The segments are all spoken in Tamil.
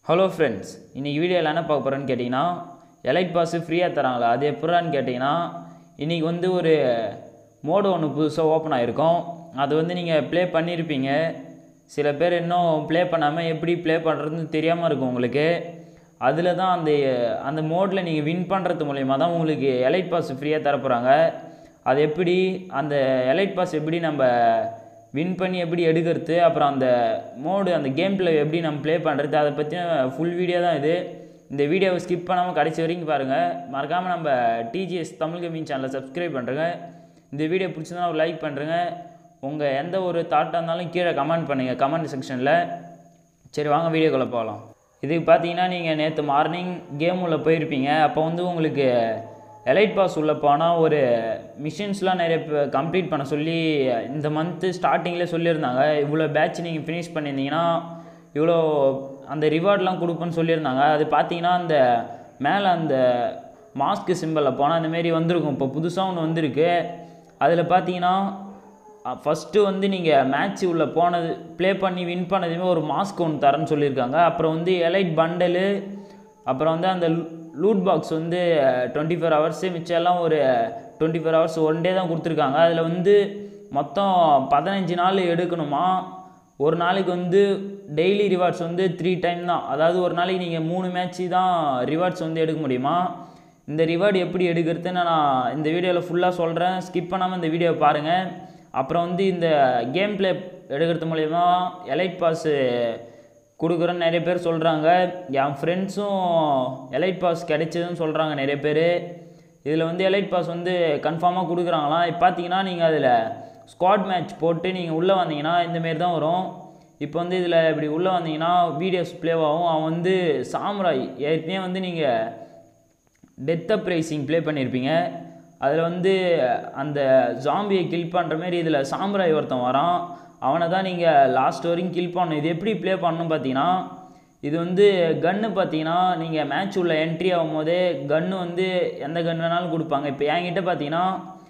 ஹலோ ஃப்ரெண்ட்ஸ், இன்றைக்கி வீடியோவில் என்ன பார்க்க போகிறேன்னு கேட்டிங்கன்னா, எலைட் பாஸு ஃப்ரீயாக தராங்களா, அது எப்படான்னு கேட்டிங்கன்னா, இன்றைக்கி ஒரு மோடு ஒன்று புதுசாக ஓப்பன் ஆகிருக்கும். அது நீங்கள் ப்ளே பண்ணியிருப்பீங்க. சில பேர் இன்னும் ப்ளே பண்ணாமல் எப்படி ப்ளே பண்ணுறதுன்னு தெரியாமல் இருக்கும் உங்களுக்கு. அதில் தான் அந்த மோடில் நீங்கள் வின் பண்ணுறது மூலயமா தான் உங்களுக்கு எலைட் பாஸ் ஃப்ரீயாக தரப்போகிறாங்க. அது எப்படி அந்த எலைட் பாஸ் எப்படி நம்ம வின் பண்ணி எப்படி எடுக்கிறது, அப்புறம் அந்த மோடு அந்த கேம் பிளே எப்படி நம்ம ப்ளே பண்ணுறது, அதை பற்றின ஃபுல் வீடியோ தான் இது. இந்த வீடியோவை ஸ்கிப் பண்ணாமல் கடைசி வரைக்கும் பாருங்கள். மறக்காமல் நம்ம டிஜிஎஸ் தமிழ் கேமிங் சேனலை சப்ஸ்கிரைப் பண்ணுறேங்க. இந்த வீடியோ பிடிச்சதுனா ஒரு லைக் பண்ணுறேங்க. உங்கள் எந்த ஒரு தாட்டாக இருந்தாலும் கீழே கமெண்ட் பண்ணுங்கள் கமெண்ட் செக்ஷனில். சரி, வாங்க வீடியோக்குள்ளே போகலாம். இதுக்கு பார்த்தீங்கன்னா, நீங்கள் நேற்று மார்னிங் கேம் உள்ளே போயிருப்பீங்க. அப்போ உங்களுக்கு எலைட் பாஸ் உள்ளே போனால் ஒரு மிஷின்ஸ்லாம் நிறைய கம்ப்ளீட் பண்ண சொல்லி இந்த மந்த்து ஸ்டார்டிங்கில் சொல்லியிருந்தாங்க. இவ்வளோ பேட்ச் நீங்கள் ஃபினிஷ் பண்ணியிருந்தீங்கன்னா இவ்வளோ அந்த ரிவார்ட்லாம் கொடுப்பேன்னு சொல்லியிருந்தாங்க. அது பார்த்தீங்கன்னா, அந்த மேலே அந்த மாஸ்க்கு சிம்பிளில் போனால் அந்தமாரி வந்திருக்கும். இப்போ புதுசாக ஒன்று வந்திருக்கு. அதில் பார்த்தீங்கன்னா, ஃபஸ்ட்டு நீங்கள் மேட்ச் உள்ளே போனது ப்ளே பண்ணி வின் பண்ணதுமே ஒரு மாஸ்க் ஒன்று தரேன்னு சொல்லியிருக்காங்க. அப்புறம் எலைட் பண்டலு, அப்புறம் அந்த லூட் பாக்ஸ் 24 ஹவர்ஸு, மிச்சம் ஒரு 24 ஹவர்ஸ் ஒன் டே தான் கொடுத்துருக்காங்க. அதில் மொத்தம் 15 நாள் எடுக்கணுமா. ஒரு நாளைக்கு டெய்லி ரிவார்ட்ஸ் 3 டைம் தான். அதாவது ஒரு நாளைக்கு நீங்கள் 3 மேட்ச்சு தான் ரிவார்ட்ஸ் எடுக்க முடியுமா. இந்த ரிவார்டு எப்படி எடுக்கிறதுன்னு நான் இந்த வீடியோவில் ஃபுல்லாக சொல்கிறேன். ஸ்கிப் பண்ணாமல் இந்த வீடியோவை பாருங்கள். அப்புறம் இந்த கேம் பிளே எடுக்கிறது மூலயமா எலைட் பாஸு கொடுக்குறேன்னு நிறைய பேர் சொல்கிறாங்க. என் ஃப்ரெண்ட்ஸும் எலைட் பாஸ் கிடைச்சதுன்னு சொல்கிறாங்க நிறைய பேர். இதில் எலைட் பாஸ் கன்ஃபார்மாக கொடுக்குறாங்களாம். இப்போ பார்த்தீங்கன்னா, நீங்கள் அதில் ஸ்குவாட் மேட்ச் போட்டு நீங்கள் உள்ளே வந்தீங்கன்னா இந்தமாரி தான் வரும். இப்போ இதில் இப்படி உள்ளே வந்தீங்கன்னா வீடியோஸ் ப்ளேவாகும். அவன் சாம்ராய் ஏற்கனவே நீங்கள் டெத் அப்ரைசிங் ப்ளே பண்ணியிருப்பீங்க. அதில் அந்த ஜாம்பியை கில் பண்ணுற மாரி இதில் சாம்ராய் ஒருத்தன் வரான். அவனை தான் நீங்கள் லாஸ்ட் வரைக்கும் கில் பண்ணணும். இது எப்படி ப்ளே பண்ணணும் பார்த்தீங்கன்னா, இது கன்று பார்த்தீங்கன்னா, நீங்கள் மேட்ச் உள்ள என்ட்ரி ஆகும் போதே கன்று எந்த கன் வேணாலும் கொடுப்பாங்க. இப்போ என்கிட்ட பார்த்தீங்கன்னா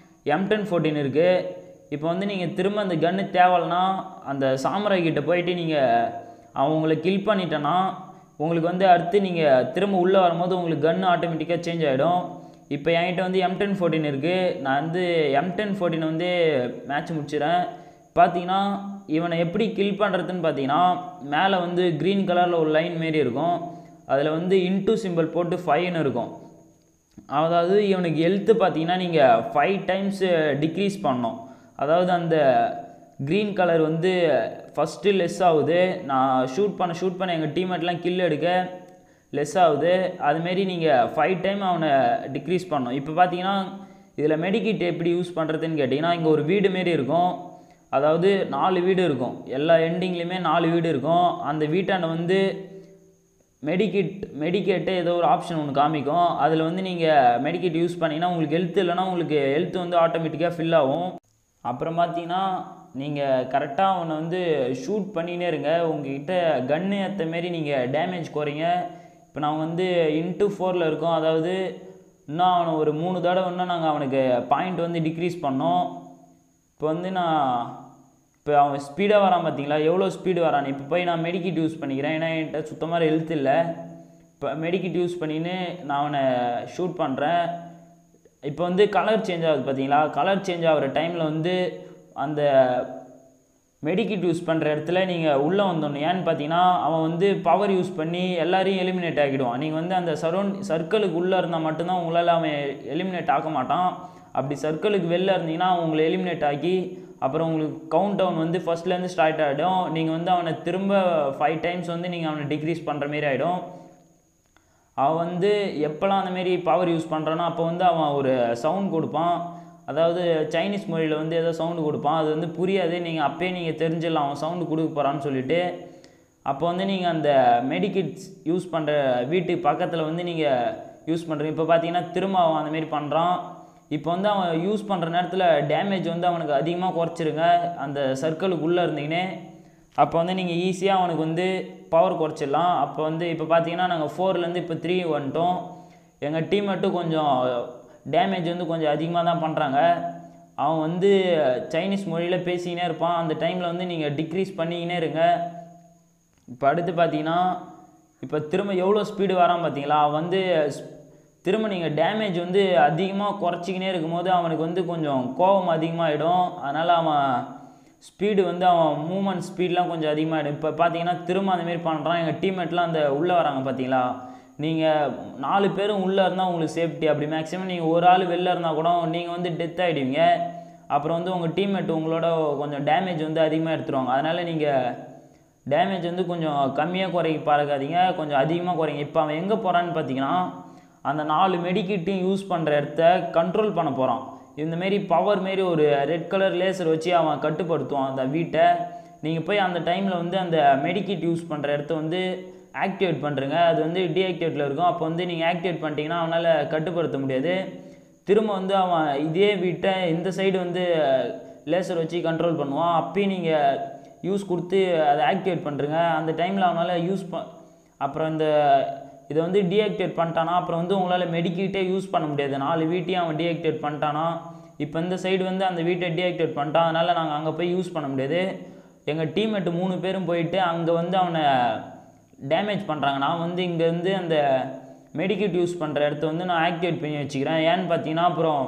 M1014 இருக்குது. இப்போ நீங்கள் திரும்ப அந்த கன்று தேவைன்னா அந்த சாம்ராய் கிட்ட போயிட்டு நீங்கள் அவங்கள கில் பண்ணிட்டேன்னா உங்களுக்கு அடுத்து நீங்கள் திரும்ப உள்ளே வரும்போது உங்களுக்கு கன்று ஆட்டோமேட்டிக்காக சேஞ்ச் ஆகிடும். இப்போ என்கிட்ட M1014 இருக்குது. நான் M1014 மேட்ச் முடிச்சிடறேன். பார்த்தீங்கன்னா, இவனை எப்படி கில் பண்ணுறதுன்னு பார்த்தீங்கன்னா, மேலே க்ரீன் கலரில் ஒரு லைன் மாரி இருக்கும். அதில் இன்ட்டு சிம்பிள் போட்டு 5ன்னு இருக்கும். அதாவது இவனுக்கு ஹெல்த்து பார்த்தீங்கன்னா நீங்கள் 5 டைம்ஸ் டிக்ரீஸ் பண்ணணும். அதாவது அந்த க்ரீன் கலர் ஃபஸ்ட்டு லெஸ் ஆகுது. நான் ஷூட் பண்ண எங்கள் டீம்மேட்லாம் கில் எடுக்க லெஸ் ஆகுது. அதுமாரி நீங்கள் 5 டைம் அவனை டிக்ரீஸ் பண்ணணும். இப்போ பார்த்தீங்கன்னா, இதில் மெடிக்கிட் எப்படி யூஸ் பண்ணுறதுன்னு கேட்டிங்கன்னா, இங்கே ஒரு வீடு மாரி இருக்கும். அதாவது 4 வீடு இருக்கும். எல்லா எண்டிங்லேயுமே 4 வீடு இருக்கும். அந்த வீட்டாண்ட மெடிக்கேட்டு ஏதோ ஒரு ஆப்ஷன் ஒன்று காமிக்கும். அதில் நீங்கள் மெடிக்கேட் யூஸ் பண்ணிங்கன்னா உங்களுக்கு ஹெல்த் இல்லைன்னா உங்களுக்கு ஹெல்த் ஆட்டோமேட்டிக்காக ஃபில் ஆகும். அப்புறம் பார்த்தீங்கன்னா, நீங்கள் கரெக்டாக அவனை ஷூட் பண்ணினே இருங்க. உங்கள்கிட்ட கன்று ஏற்ற மாரி நீங்கள் டேமேஜ் குறைங்க. இப்போ நான் இன்ட்டு 4ல் இருக்கோம். அதாவது இன்னும் அவனை ஒரு 3 தடவை இன்னும் நாங்கள் அவனுக்கு பாயிண்ட் டிக்ரீஸ் பண்ணோம். இப்போ இப்போ அவன் ஸ்பீடாக வரான் பார்த்தீங்களா, எவ்வளோ ஸ்பீடு வரான். இப்போ போய் நான் மெடிக்கிட் யூஸ் பண்ணிக்கிறேன். ஏன்னா என்கிட்ட சுத்தமாக ஹெல்த் இல்லை. இப்போ மெடிக்கிட் யூஸ் பண்ணின்னு நான் அவனை ஷூட் பண்ணுறேன். இப்போ கலர் சேஞ்ச் ஆகுது பார்த்தீங்களா. கலர் சேஞ்ச் ஆகிற டைமில் அந்த மெடிக்கிட் யூஸ் பண்ணுற இடத்துல நீங்கள் உள்ளே வந்தோன்னு. ஏன்னு பார்த்தீங்கன்னா, அவன் பவர் யூஸ் பண்ணி எல்லாரையும் எலிமினேட் ஆகிடுவான். நீங்கள் அந்த சர்க்கிளுக்கு உள்ளே இருந்தால் மட்டும்தான் உங்களால் அவன் எலிமினேட் ஆக மாட்டான். அப்படி சர்க்கிளுக்கு வெளில இருந்தீங்கன்னா உங்களை எலிமினேட் ஆகி அப்புறம் உங்களுக்கு கவுண்ட் டவுன் ஃபஸ்ட்லேருந்து ஸ்டார்ட் ஆகிடும். நீங்கள் அவனை திரும்ப 5 டைம்ஸ் நீங்கள் அவனை டிக்ரீஸ் பண்ணுற மாரி ஆகிடும். அவன் எப்போல்லாம் அந்தமாரி பவர் யூஸ் பண்ணுறானோ அப்போ அவன் ஒரு சவுண்ட் கொடுப்பான். அதாவது சைனீஸ் மொழியில் ஏதோ சவுண்டு கொடுப்பான். அது புரியாது. நீங்கள் அப்போயே நீங்கள் தெரிஞ்சிடலாம் அவன் சவுண்டு கொடுக்க போகிறான்னு சொல்லிவிட்டு. அப்போ நீங்கள் அந்த மெடிக்கிட்ஸ் யூஸ் பண்ணுற வீட்டுக்கு பக்கத்தில் நீங்கள் யூஸ் பண்ணுறீங்க. இப்போ பார்த்தீங்கன்னா திரும்ப அவன் அந்தமாரி பண்ணுறான். இப்போ அவன் யூஸ் பண்ணுற நேரத்தில் டேமேஜ் அவனுக்கு அதிகமாக குறைச்சிருங்க அந்த சர்க்கிளுக்குள்ளே இருந்தீங்கன்னே. அப்போ நீங்கள் ஈஸியாக அவனுக்கு பவர் குறைச்சிடலாம். அப்போ இப்போ பார்த்தீங்கன்னா நாங்கள் 4லேருந்து இப்போ 3 வந்துட்டோம். எங்கள் டீம்மேட்டும் கொஞ்சம் டேமேஜ் கொஞ்சம் அதிகமாக தான் பண்ணுறாங்க. அவன் சைனீஸ் மொழியில் பேசிக்கினே இருப்பான். அந்த டைமில் நீங்கள் டிக்ரீஸ் பண்ணிக்கினே இருங்க. இப்போ அடுத்து பார்த்தீங்கன்னா இப்போ திரும்ப எவ்வளோ ஸ்பீடு வரான் பார்த்தீங்களா, வந்து திரும்ப நீங்கள் டேமேஜ் வந்து அதிகமாக குறைச்சிக்கினே இருக்கும்போது அவனுக்கு வந்து கொஞ்சம் கோபம் அதிகமாகிடும். அதனால் அவன் ஸ்பீடு வந்து அவன் மூமெண்ட் ஸ்பீட்லாம் கொஞ்சம் அதிகமாகிடும். இப்போ பார்த்தீங்கன்னா திரும்ப அந்தமாரி பண்ணுறான். எங்கள் டீம்மேட்லாம் அந்த உள்ளே வராங்க பார்த்தீங்களா, நீங்கள் 4 பேரும் உள்ளே இருந்தால் உங்களுக்கு சேஃப்டி. அப்படி மேக்ஸிமம் நீங்கள் ஒரு ஆள் வெளில இருந்தால் கூட நீங்கள் வந்து டெத் ஆகிடுவீங்க. அப்புறம் வந்து உங்கள் டீம்மேட் உங்களோட கொஞ்சம் டேமேஜ் வந்து அதிகமாக எடுத்துருவாங்க. அதனால் நீங்கள் டேமேஜ் வந்து கொஞ்சம் கம்மியாக குறைக்க பார்க்காதீங்க, கொஞ்சம் அதிகமாக குறைங்க. இப்போ அவன் எங்கே போகிறான்னு பார்த்தீங்கன்னா, அந்த 4 மெடிக்கிட்டையும் யூஸ் பண்ணுற இடத்த கண்ட்ரோல் பண்ண போகிறான். இந்தமாரி பவர் மாரி ஒரு ரெட் கலர் லேசர் வச்சு அவன் கட்டுப்படுத்துவான் அந்த வீட்டை. நீங்கள் போய் அந்த டைமில் வந்து அந்த மெடிக்கிட் யூஸ் பண்ணுற இடத்த வந்து ஆக்டிவேட் பண்ணுறங்க. அது வந்து டீஆக்டிவேட்டில் இருக்கும். அப்போ வந்து நீங்கள் ஆக்டிவேட் பண்ணிட்டீங்கன்னா அவனால் கட்டுப்படுத்த முடியாது. திரும்ப வந்து அவன் இதே வீட்டை இந்த சைடு வந்து லேசர் வச்சு கண்ட்ரோல் பண்ணுவான். அப்பயும் நீங்கள் யூஸ் கொடுத்து அதை ஆக்டிவேட் பண்ணுறங்க. அந்த டைமில் அவனால் அப்புறம் இதை வந்து டீஆக்டிவேட் பண்ணிட்டானா அப்புறம் வந்து உங்களால் மெடிக்கிட்டே யூஸ் பண்ண முடியாது. 4 வீட்டையும் அவன் டீஆக்டிவேட் பண்ணிட்டானா. இப்போ இந்த சைடு வந்து அந்த வீட்டை டீஆக்டிவேட் பண்ணிட்டான். அதனால் நாங்கள் அங்கே போய் யூஸ் பண்ண முடியாது. எங்கள் டீம்மேட்டு 3 பேரும் போயிட்டு அங்கே வந்து அவனை டேமேஜ் பண்ணுறாங்க. நான் வந்து இங்கேருந்து அந்த மெடிக்கிட் யூஸ் பண்ணுற இடத்த வந்து நான் ஆக்டிவேட் பண்ணி வச்சுக்கிறேன். ஏன்னு பார்த்தீங்கன்னா அப்புறம்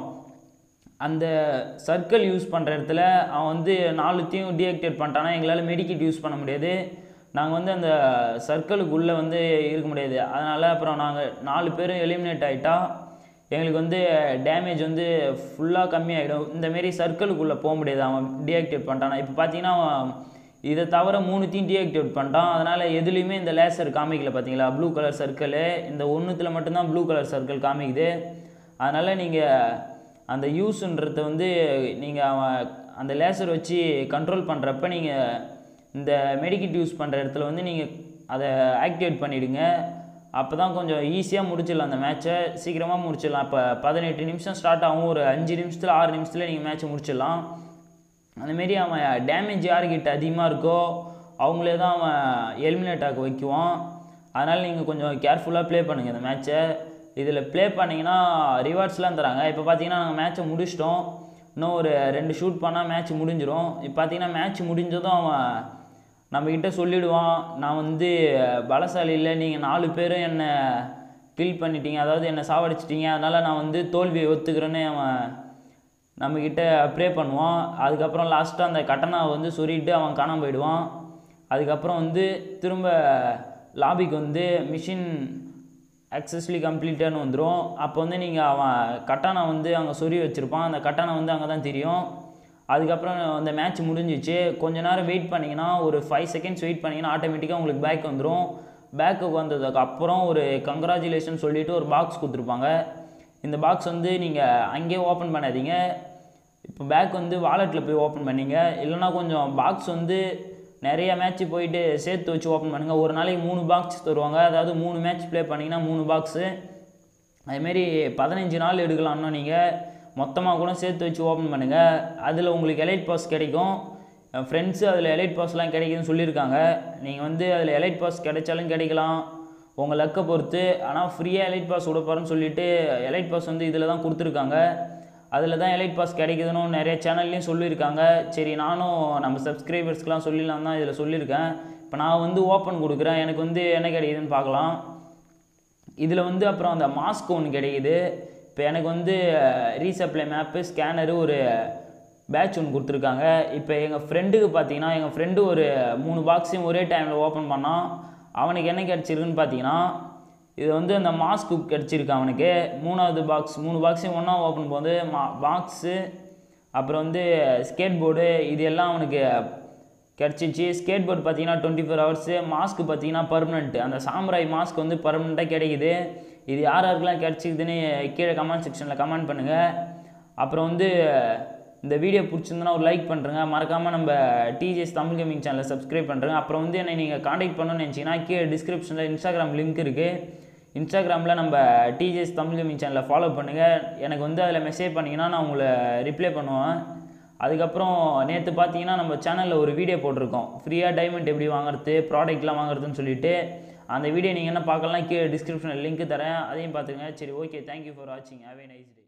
அந்த சர்க்கிள் யூஸ் பண்ணுற இடத்துல அவன் வந்து 4த்தையும் டீஆக்டிவேட் பண்ணிட்டானா எங்களால் மெடிக்கிட் யூஸ் பண்ண முடியாது. நாங்கள் வந்து அந்த சர்க்கிளுக்குள்ளே வந்து இருக்க முடியாது. அதனால் அப்புறம் நாங்கள் 4 பேரும் எலிமினேட் ஆகிட்டா எங்களுக்கு வந்து டேமேஜ் வந்து ஃபுல்லாக கம்மியாகிடும். இந்தமாரி சர்க்கிளுக்குள்ளே போக முடியாது அவன் டீஆக்டிவேட் பண்ணிட்டானா. இப்போ பார்த்தீங்கன்னா அவன் இதை தவிர 3த்தையும் டீஆக்டிவேட் பண்ணிட்டான். அதனால் எதுலேயுமே இந்த லேசர் காமிக்கல பார்த்தீங்களா, ப்ளூ கலர் சர்க்கிளு. இந்த ஒன்றுத்தில் மட்டும்தான் ப்ளூ கலர் சர்க்கிள் காமிக்குது. அதனால் நீங்கள் அந்த யூஸுன்றத வந்து நீங்கள் அவன் அந்த லேசர் வச்சு கண்ட்ரோல் பண்ணுறப்ப நீங்கள் இந்த மெடிக்கிட் யூஸ் பண்ணுற இடத்துல வந்து நீங்கள் அதை ஆக்டிவேட் பண்ணிவிடுங்க. அப்போ தான் கொஞ்சம் ஈஸியாக முடிச்சிடலாம் அந்த மேட்ச்சை, சீக்கிரமாக முடிச்சிடலாம். இப்போ 18 நிமிஷம் ஸ்டார்ட் ஆகும், ஒரு 5 நிமிஷத்தில் 6 நிமிஷத்தில் நீங்கள் மேட்ச்சை முடிச்சிடலாம். அந்தமாரி அவன் டேமேஜ் யார்கிட்ட அதிகமாக இருக்கோ அவங்களே தான் அவன் எலிமினேட் ஆக வைக்குவான். அதனால் நீங்கள் கொஞ்சம் கேர்ஃபுல்லாக ப்ளே பண்ணுங்கள் இந்த மேட்ச்சை. இதில் ப்ளே பண்ணிங்கன்னா ரிவார்ட்ஸ்லாம் தராங்க. இப்போ பார்த்தீங்கன்னா நாங்கள் மேட்ச்சை முடிச்சிட்டோம். இன்னும் ஒரு 2 ஷூட் பண்ணால் மேட்ச் முடிஞ்சிடும். இப்போ பார்த்தீங்கன்னா மேட்ச் முடிஞ்சதும் அவன் நம்மக்கிட்ட சொல்லிவிடுவான், நான் வந்து பலசாலி இல்லை, நீங்கள் 4 பேரும் என்னை கில் பண்ணிட்டீங்க, அதாவது என்னை சாவடிச்சிட்டிங்க, அதனால் நான் வந்து தோல்வியை ஒத்துக்கிறேன்னு அவன் நம்மக்கிட்ட ப்ரே பண்ணுவான். அதுக்கப்புறம் லாஸ்ட்டாக அந்த கட்டனாவை வந்து சொல்லிட்டு அவன் காணாமல் போயிடுவான். அதுக்கப்புறம் வந்து திரும்ப லாபிக்கு வந்து மிஷின் சக்ஸஸ்ஃபுல்லி கம்ப்ளீட்டட்னு வந்துடும். அப்போ வந்து நீங்கள் அவன் கட்டானை வந்து அங்கே சொறி வச்சுருப்பான். அந்த கட்டானை வந்து அங்கே தான் தெரியும். அதுக்கப்புறம் அந்த மேட்ச் முடிஞ்சிச்சு. கொஞ்ச நேரம் வெயிட் பண்ணிங்கன்னா, ஒரு 5 செகண்ட்ஸ் வெயிட் பண்ணிங்கன்னா ஆட்டோமேட்டிக்காக உங்களுக்கு பேக் வந்துடும். பேக்குக்கு வந்ததுக்கப்புறம் ஒரு கங்க்ராச்சுலேஷன் சொல்லிவிட்டு ஒரு பாக்ஸ் கொடுத்துருப்பாங்க. இந்த பாக்ஸ் வந்து நீங்கள் அங்கேயே ஓப்பன் பண்ணாதீங்க. இப்போ பேக் வந்து வாலெட்டில் போய் ஓப்பன் பண்ணிங்க. இல்லைனா கொஞ்சம் பாக்ஸ் வந்து நிறைய மேட்ச்சு போயிட்டு சேர்த்து வச்சு ஓப்பன் பண்ணுங்கள். ஒரு நாளைக்கு 3 பாக்ஸ் தருவாங்க. அதாவது 3 மேட்ச் ப்ளே பண்ணிங்கன்னா 3 பாக்ஸு. அதுமாரி 15 நாள் எடுக்கலாம்னா நீங்கள் மொத்தமாக கூட சேர்த்து வச்சு ஓப்பன் பண்ணுங்கள். அதில் உங்களுக்கு எலைட் பாஸ் கிடைக்கும். ஃப்ரெண்ட்ஸு அதில் எலைட் பாஸ்லாம் கிடைக்குதுன்னு சொல்லியிருக்காங்க. நீங்கள் வந்து அதில் எலைட் பாஸ் கிடைச்சாலும் கிடைக்கலாம், உங்கள் லக்கை பொறுத்து. ஆனால் ஃப்ரீயாக எலைட் பாஸ் விடப்பாருன்னு சொல்லிவிட்டு எலைட் பாஸ் வந்து இதில் தான் கொடுத்துருக்காங்க. அதில் தான் எலைட் பாஸ் கிடைக்குதுன்னு நிறைய சேனல்லையும் சொல்லியிருக்காங்க. சரி, நானும் நம்ம சப்ஸ்கிரைபர்ஸ்க்கெலாம் சொல்லிடலாம் தான் இதில் சொல்லியிருக்கேன். இப்போ நான் வந்து ஓப்பன் கொடுக்குறேன், எனக்கு வந்து என்ன கிடைக்குதுன்னு பார்க்கலாம். இதில் வந்து அப்புறம் அந்த மாஸ்க் ஒன்று கிடைக்குது. இப்போ எனக்கு வந்து ரீசப்ளை மேப்பு, ஸ்கேனரு, ஒரு பேட்ச் ஒன்று கொடுத்துருக்காங்க. இப்போ எங்கள் ஃப்ரெண்டுக்கு பார்த்தீங்கன்னா, எங்கள் ஃப்ரெண்டு ஒரு 3 பாக்ஸையும் ஒரே டைமில் ஓப்பன் பண்ணால் அவனுக்கு என்ன கிடச்சிருக்குன்னு பார்த்தீங்கன்னா, இது வந்து அந்த மாஸ்க்கு கிடச்சிருக்கு அவனுக்கு. 3வது பாக்ஸ் 3 பாக்ஸையும் ஒன்றா ஓப்பன் போது பாக்ஸு, அப்புறம் வந்து ஸ்கேட் போர்டு, இது எல்லாம் அவனுக்கு கிடச்சிச்சு. ஸ்கேட் போர்டு பார்த்தீங்கன்னா 24 ஹவர்ஸு, மாஸ்க்கு பார்த்தீங்கன்னா பர்மனெண்ட். அந்த சாம்ராய் மாஸ்க் வந்து பர்மனெண்ட்டாக கிடைக்குது. இது யார் யாருக்கெல்லாம் கிடச்சிக்குதுன்னு கீழே கமெண்ட் செக்ஷனில் கமெண்ட் பண்ணுங்கள். அப்புறம் வந்து இந்த வீடியோ பிடிச்சிருந்தனா ஒரு லைக் பண்ணுறேங்க. மறக்காமல் நம்ம டிஜிஎஸ் தமிழ் கேமிங் சேனலை சப்ஸ்கிரைப் பண்ணுறேங்க. அப்புறம் வந்து என்னை நீங்கள் காண்டாக்ட் பண்ணணும்னு நினச்சிங்கன்னா கீழே டிஸ்கிரிப்ஷனில் இன்ஸ்டாகிராம் லிங்க் இருக்குது. இன்ஸ்டாகிராமில் நம்ம டிஜிஎஸ் தமிழ் கேமிங் சேனலை ஃபாலோ பண்ணுங்கள். எனக்கு வந்து அதில் மெசேஜ் பண்ணிங்கன்னா நான் உங்களை ரிப்ளை பண்ணுவேன். அதுக்கப்புறம் நேற்று பார்த்தீங்கன்னா நம்ம சேனலில் ஒரு வீடியோ போட்டிருக்கோம், ஃப்ரீயாக டைமண்ட் எப்படி வாங்குறது, ப்ராடக்ட்லாம் வாங்குறதுன்னு சொல்லிட்டு. அந்த வீடியோ நீங்கள் என்ன பார்க்கலாம், கீழே டிஸ்கிரிப்ஷனில் லிங்க் தரேன், அதையும் பார்த்துங்க. சரி, ஓகே, தேங்க்யூ ஃபார் வாட்சிங். Have a nice day.